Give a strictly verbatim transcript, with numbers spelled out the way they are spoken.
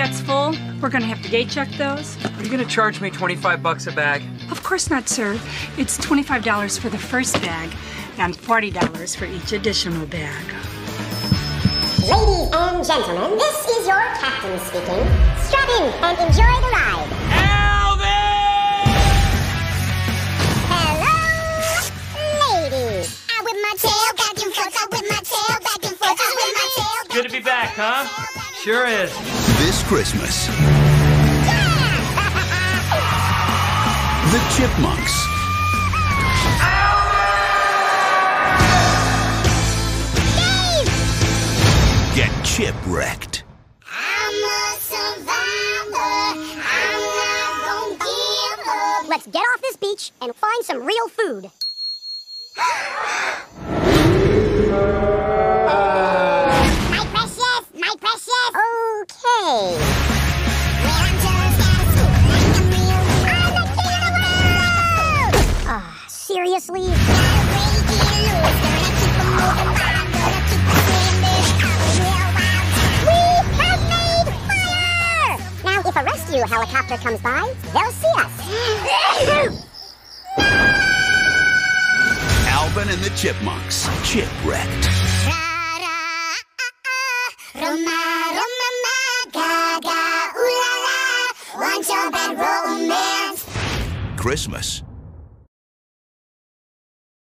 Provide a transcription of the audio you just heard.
backpacks full. We're gonna have to gate check those. Are you gonna charge me twenty-five bucks a bag? Of course not, sir. It's twenty-five dollars for the first bag and forty dollars for each additional bag. Ladies and gentlemen, this is your captain speaking. Strap in and enjoy the ride. Alvin! Hello, ladies. I whip my tail back and forth. I whip my tail back and forth. I whip my tail back. Good to be back, huh? Sure is. This Christmas, the Chipmunks. Get chipwrecked. I'm a survivor. I'm not gonna give up. Let's get off this beach and find some real food. My precious, my precious. Okay. I'm the king of the world. Ah, seriously? If a rescue helicopter comes by, they'll see us. Alvin and the Chipmunks, Chipwrecked. Christmas